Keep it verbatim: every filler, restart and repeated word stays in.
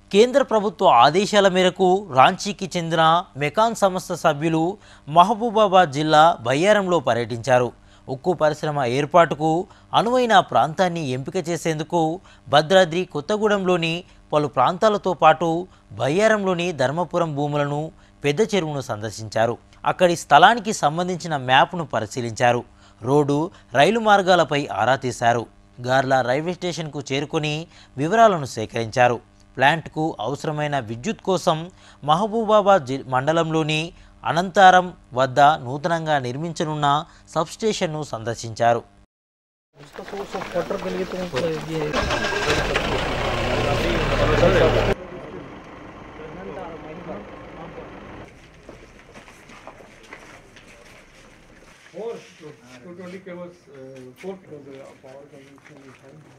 కేంద్ర ప్రభుత్వ ఆదేశాల మేరకు రాంచీకి చెందిన మెకాన్ సంస్థ సభ్యులు మహబూబాబాద్ జిల్లా బయ్యారంలో పర్యటించారు. ఉక్కు పరిశ్రమ ఏర్పాటుకు అనువైన ప్రాంతాన్ని ఎంపిక చేసేందుకు భద్రాద్రి కొత్తగూడెంలోని పలు ప్రాంతాలతో పాటు బయ్యారంలోని ధర్మపురం భూములను, పెద్ద చెరువును సందర్శించారు. అక్కడి స్థలానికి సంబంధించిన మ్యాప్ను పరిశీలించారు. రోడ్డు, రైలు మార్గాలపై ఆరా తీశారు. గార్ల రైల్వే స్టేషన్కు చేరుకొని వివరాలను సేకరించారు. ప్లాంట్కు అవసరమైన విద్యుత్ కోసం మహబూబాబాద్ మండలంలోని అనంతారం వద్ద నూతనంగా నిర్మించనున్న సబ్స్టేషన్ను సందర్శించారు. Four, two twenty kV, uh, four kV power consumption is high.